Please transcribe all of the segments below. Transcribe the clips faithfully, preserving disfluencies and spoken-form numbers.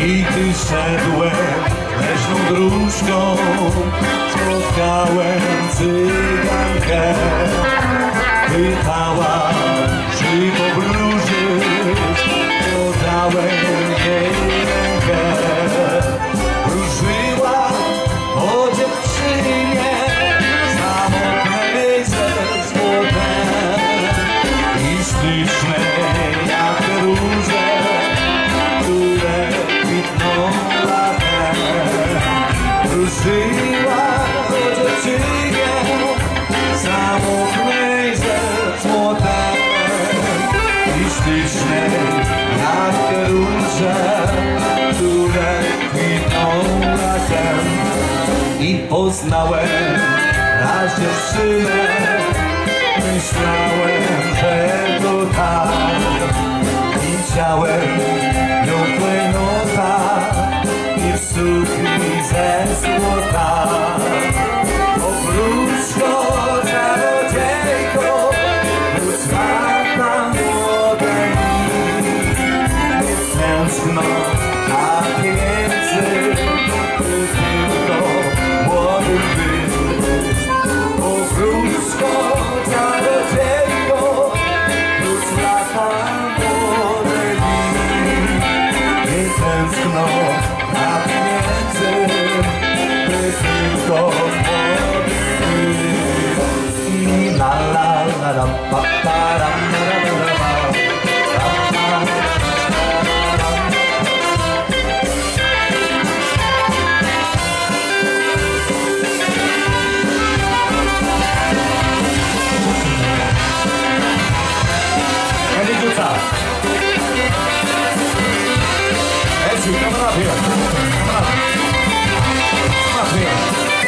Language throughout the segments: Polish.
I ty szedłem leśną dróżką, spotkałem cygankę. Pytała, czy powróżysz, podałem jej rękę. Wróżyła o dziewczynie samotnej ze złotem i ślicznej jak te róże, które kwitną latem. Wróżyła o dziewczynie samotnej ze złotem i ślicznej jak te róże, które kwitną latem. I poznałem raz dziewczynę, myślałem, że to tak. I chciałem ją klejnota i w sukni ze złota. O wróżko, czarodziejko, wróć lata młode mi. Nie tęskno a pieniędzy, by tylko młodym być. O wróżko, czarodziejko, wróć lata młode mi. Nie tęskno a pieniędzy, by tylko młodym być. I la la la la pa pa ram ram ram ram. Ed Guca. Edzi, come up here. Come up. Come up here.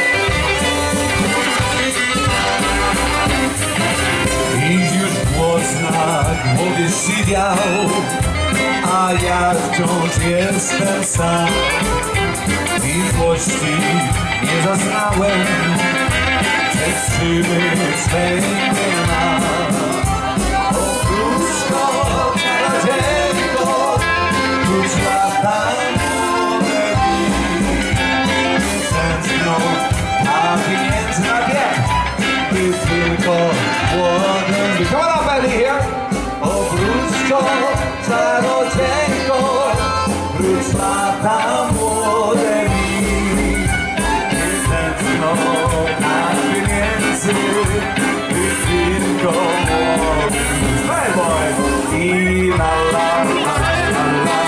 I już głos na głowie siwiał, a ja wciąż jestem sam. Miłości nie zaznałem, dziewczyny swej nie ma. O wróżko, czarodziejko, wróć lata młode mi. Nie tęskno a pieniędzy na wiek, by tylko młodym być. Come on up, Eddie, here. O wróżko, czarodziejko, wróć lata młode mi. Nie tęskno a pieniędzy, by tylko młodym być. Hey boy! I la la la la la.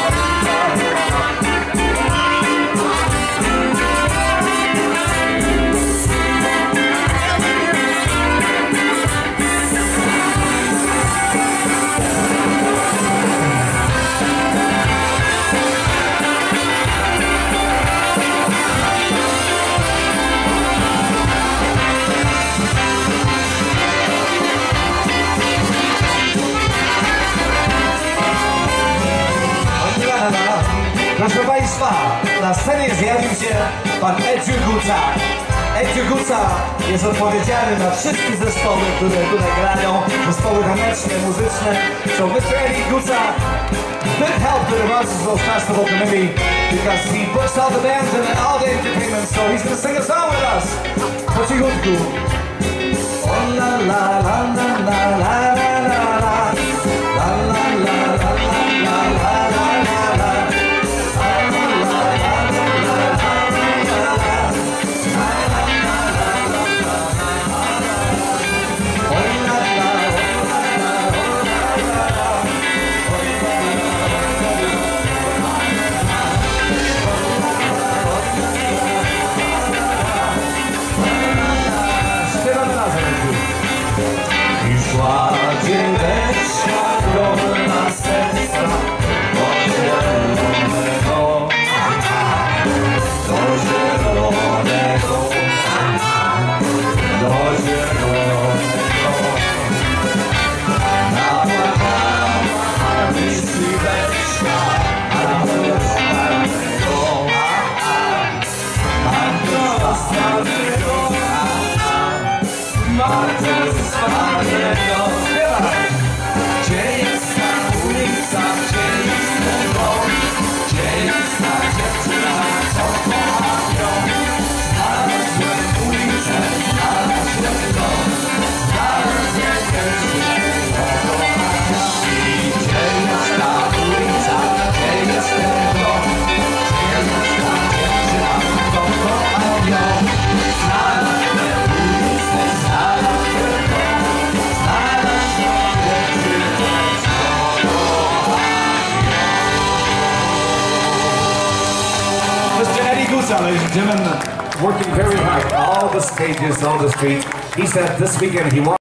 Proszę Państwa, na scenie zjawił się pan Ed Guca. Ed Guca jest odpowiedzialny za wszystkie zespoły, które tutaj grają, zespoły taneczne, muzyczne. So mister Ed Guca, big help to the Roncesvalles Festival Committee because he books all the bands and all the entertainment, so he's going to sing a song with us. Po cichutku. Oh la la la la la la la la la la la la la la la la. I szła dzieweczka, Korona serca, do zielonego, do zielonego, do zielonego. Napłakała dzieweczka, a do zielonego, bardzo smacznego, bardzo smacznego. Gdzie jest ta ulica, gdzie jest ten dom, gdzie jest ta Guca, ladies and gentlemen, working very hard, all the stages, all the streets. He said this weekend he wants